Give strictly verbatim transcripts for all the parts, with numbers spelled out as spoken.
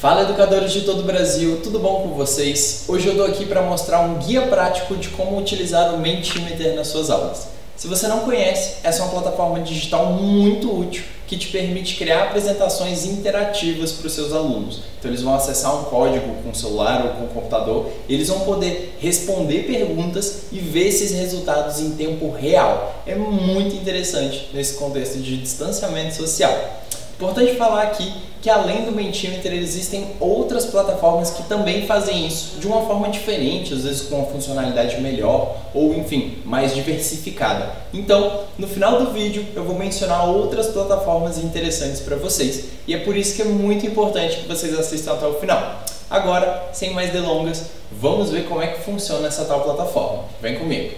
Fala, educadores de todo o Brasil, tudo bom com vocês? Hoje eu estou aqui para mostrar um guia prático de como utilizar o Mentimeter nas suas aulas. Se você não conhece, essa é uma plataforma digital muito útil que te permite criar apresentações interativas para os seus alunos. Então eles vão acessar um código com o celular ou com o computador e eles vão poder responder perguntas e ver esses resultados em tempo real. É muito interessante nesse contexto de distanciamento social. Importante falar aqui que além do Mentimeter existem outras plataformas que também fazem isso de uma forma diferente, às vezes com uma funcionalidade melhor ou enfim, mais diversificada. Então, no final do vídeo eu vou mencionar outras plataformas interessantes para vocês e é por isso que é muito importante que vocês assistam até o final. Agora, sem mais delongas, vamos ver como é que funciona essa tal plataforma. Vem comigo!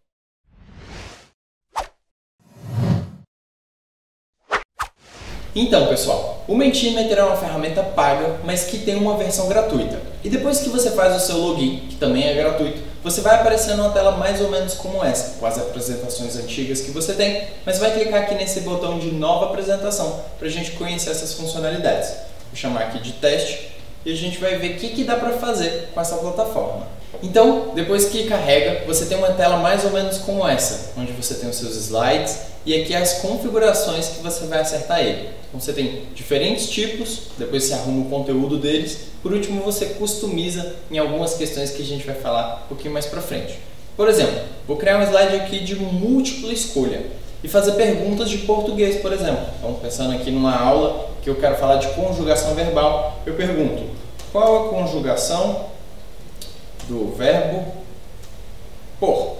Então, pessoal, o Mentimeter é uma ferramenta paga, mas que tem uma versão gratuita. E depois que você faz o seu login, que também é gratuito, você vai aparecer numa tela mais ou menos como essa, com as apresentações antigas que você tem, mas vai clicar aqui nesse botão de nova apresentação para a gente conhecer essas funcionalidades. Vou chamar aqui de teste e a gente vai ver o que, que dá para fazer com essa plataforma. Então, depois que carrega, você tem uma tela mais ou menos como essa, onde você tem os seus slides e aqui as configurações que você vai acertar ele. Então você tem diferentes tipos, depois você arruma o conteúdo deles, por último você customiza em algumas questões que a gente vai falar um pouquinho mais pra frente. Por exemplo, vou criar um slide aqui de múltipla escolha e fazer perguntas de português, por exemplo. Então pensando aqui numa aula que eu quero falar de conjugação verbal, eu pergunto: qual a conjugação do verbo por?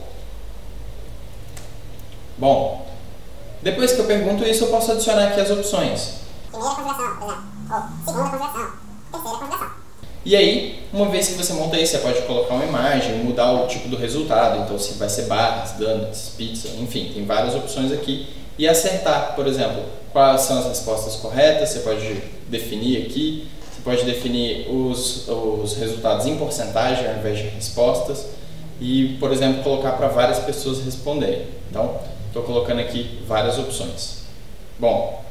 Bom, depois que eu pergunto isso, eu posso adicionar aqui as opções. Primeira conjugação, por exemplo, ou segunda conjugação, terceira conjugação. E aí, uma vez que você monta isso, você pode colocar uma imagem, mudar o tipo do resultado, então se vai ser barras, donuts, pizza, enfim, tem várias opções aqui. E acertar, por exemplo, quais são as respostas corretas, você pode definir aqui, você pode definir os, os resultados em porcentagem ao invés de respostas e, por exemplo, colocar para várias pessoas responderem. Então, estou colocando aqui várias opções. Bom,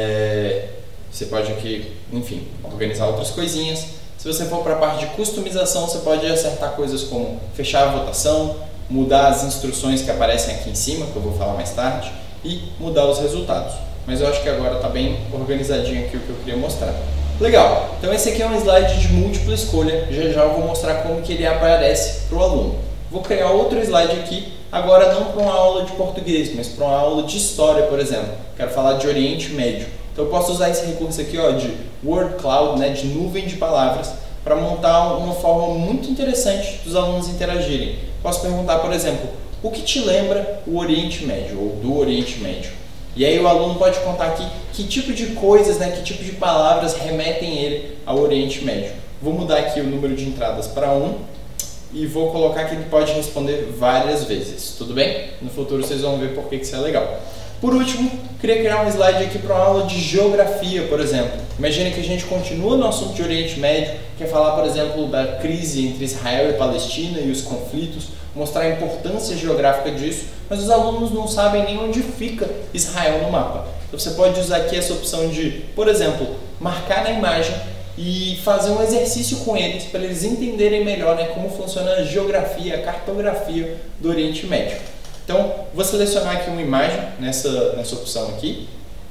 é, você pode aqui, enfim, organizar outras coisinhas. Se você for para a parte de customização, você pode acertar coisas como fechar a votação, mudar as instruções que aparecem aqui em cima, que eu vou falar mais tarde, e mudar os resultados. Mas eu acho que agora está bem organizadinho aqui o que eu queria mostrar. Legal! Então esse aqui é um slide de múltipla escolha. Já já eu vou mostrar como que ele aparece para o aluno. Vou criar outro slide aqui, agora não para uma aula de português, mas para uma aula de história, por exemplo. Quero falar de Oriente Médio. Então eu posso usar esse recurso aqui, ó, de word cloud, né, de nuvem de palavras, para montar uma forma muito interessante dos alunos interagirem. Posso perguntar, por exemplo, o que te lembra o Oriente Médio, ou do Oriente Médio? E aí o aluno pode contar aqui que tipo de coisas, né, que tipo de palavras remetem ele ao Oriente Médio. Vou mudar aqui o número de entradas para um. E vou colocar que ele pode responder várias vezes, tudo bem? No futuro vocês vão ver por que isso é legal. Por último, queria criar um slide aqui para uma aula de geografia, por exemplo. Imagina que a gente continua no assunto de Oriente Médio, quer falar, por exemplo, da crise entre Israel e Palestina e os conflitos, mostrar a importância geográfica disso, mas os alunos não sabem nem onde fica Israel no mapa. Então você pode usar aqui essa opção de, por exemplo, marcar na imagem e fazer um exercício com eles para eles entenderem melhor, né, como funciona a geografia, a cartografia do Oriente Médio. Então, vou selecionar aqui uma imagem nessa, nessa opção aqui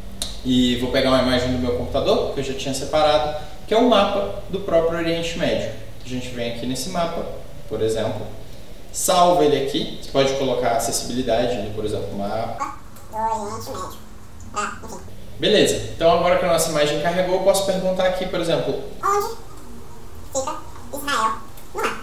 e vou pegar uma imagem do meu computador, que eu já tinha separado, que é um mapa do próprio Oriente Médio. A gente vem aqui nesse mapa, por exemplo, salva ele aqui, você pode colocar acessibilidade, por exemplo, mapa do Oriente Médio. Ah, enfim. Beleza, então agora que a nossa imagem carregou, eu posso perguntar aqui, por exemplo, onde fica Israel no mapa?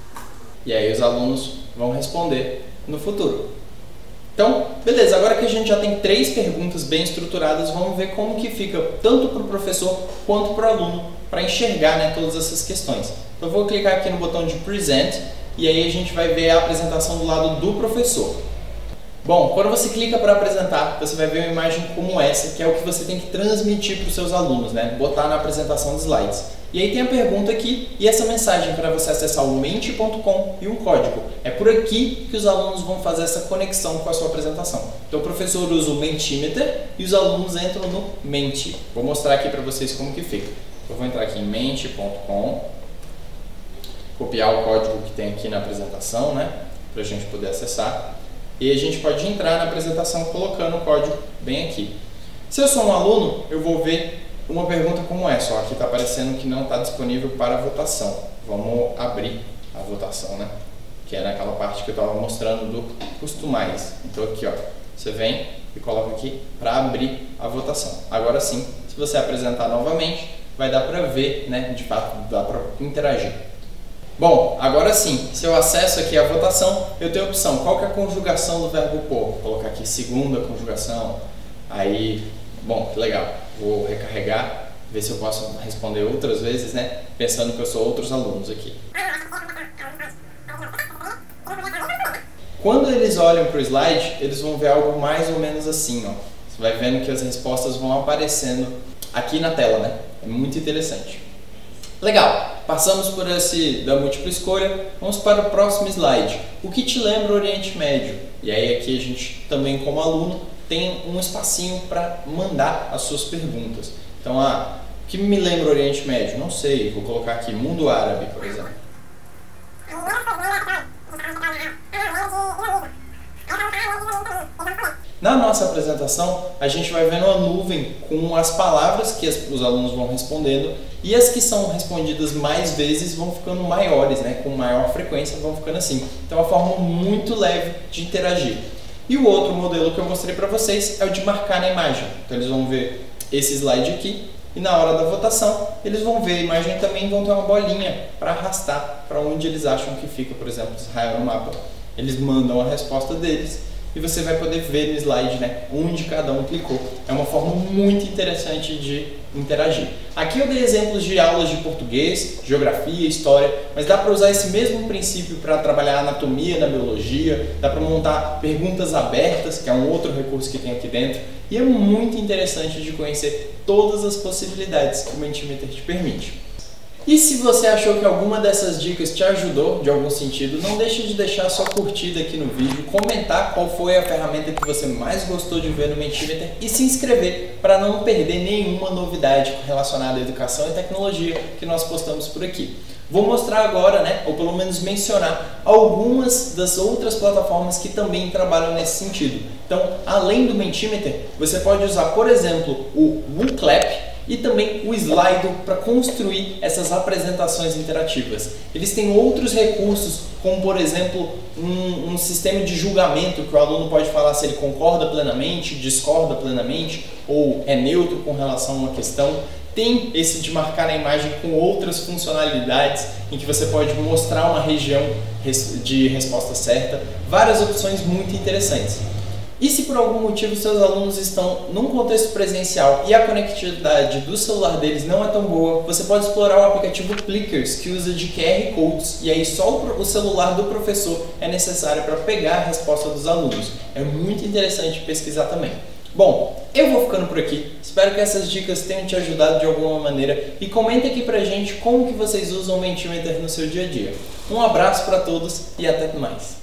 E aí os alunos vão responder no futuro. Então, beleza, agora que a gente já tem três perguntas bem estruturadas, vamos ver como que fica tanto para o professor quanto para o aluno para enxergar, né, todas essas questões. Então eu vou clicar aqui no botão de Present e aí a gente vai ver a apresentação do lado do professor. Bom, quando você clica para apresentar, você vai ver uma imagem como essa, que é o que você tem que transmitir para os seus alunos, né? Botar na apresentação de slides. E aí tem a pergunta aqui e essa mensagem para você acessar o menti ponto com e um código. É por aqui que os alunos vão fazer essa conexão com a sua apresentação. Então o professor usa o Mentimeter e os alunos entram no Menti. Vou mostrar aqui para vocês como que fica. Eu vou entrar aqui em mente ponto com, copiar o código que tem aqui na apresentação, né, para a gente poder acessar. E a gente pode entrar na apresentação colocando o código bem aqui. Se eu sou um aluno, eu vou ver uma pergunta como essa. Ó, aqui está aparecendo que não está disponível para votação. Vamos abrir a votação, né? Que é naquela parte que eu estava mostrando do Customize. Então aqui, ó, você vem e coloca aqui para abrir a votação. Agora sim, se você apresentar novamente, vai dar para ver, né? De fato, dá para interagir. Bom, agora sim, se eu acesso aqui a votação, eu tenho a opção, qual que é a conjugação do verbo pôr? Vou colocar aqui segunda conjugação, aí, bom, que legal, vou recarregar, ver se eu posso responder outras vezes, né, pensando que eu sou outros alunos aqui. Quando eles olham para o slide, eles vão ver algo mais ou menos assim, ó. Você vai vendo que as respostas vão aparecendo aqui na tela, né, é muito interessante. Legal, passamos por esse da múltipla escolha, vamos para o próximo slide. O que te lembra o Oriente Médio? E aí aqui a gente também como aluno tem um espacinho para mandar as suas perguntas. Então, ah, o que me lembra o Oriente Médio? Não sei, vou colocar aqui mundo árabe, por exemplo. Na nossa apresentação, a gente vai vendo uma nuvem com as palavras que os alunos vão respondendo e as que são respondidas mais vezes vão ficando maiores, né? Com maior frequência vão ficando assim. Então é uma forma muito leve de interagir. E o outro modelo que eu mostrei para vocês é o de marcar na imagem. Então eles vão ver esse slide aqui e na hora da votação eles vão ver a imagem também e vão ter uma bolinha para arrastar para onde eles acham que fica, por exemplo, Israel no mapa. Eles mandam a resposta deles e você vai poder ver no slide, né, onde cada um clicou. É uma forma muito interessante de interagir. Aqui eu dei exemplos de aulas de português, geografia, história, mas dá para usar esse mesmo princípio para trabalhar anatomia na biologia, dá para montar perguntas abertas, que é um outro recurso que tem aqui dentro, e é muito interessante de conhecer todas as possibilidades que o Mentimeter te permite. E se você achou que alguma dessas dicas te ajudou de algum sentido, não deixe de deixar sua curtida aqui no vídeo, comentar qual foi a ferramenta que você mais gostou de ver no Mentimeter e se inscrever para não perder nenhuma novidade relacionada à educação e tecnologia que nós postamos por aqui. Vou mostrar agora, né, ou pelo menos mencionar algumas das outras plataformas que também trabalham nesse sentido. Então, além do Mentimeter, você pode usar, por exemplo, o Wooclap, e também o Slido para construir essas apresentações interativas. Eles têm outros recursos, como por exemplo um, um sistema de julgamento que o aluno pode falar se ele concorda plenamente, discorda plenamente ou é neutro com relação a uma questão. Tem esse de marcar na imagem com outras funcionalidades em que você pode mostrar uma região de resposta certa, várias opções muito interessantes. E se por algum motivo seus alunos estão num contexto presencial e a conectividade do celular deles não é tão boa, você pode explorar o aplicativo Plickers, que usa de Q R Codes, e aí só o celular do professor é necessário para pegar a resposta dos alunos. É muito interessante pesquisar também. Bom, eu vou ficando por aqui, espero que essas dicas tenham te ajudado de alguma maneira e comenta aqui pra gente como que vocês usam o Mentimeter no seu dia a dia. Um abraço para todos e até mais!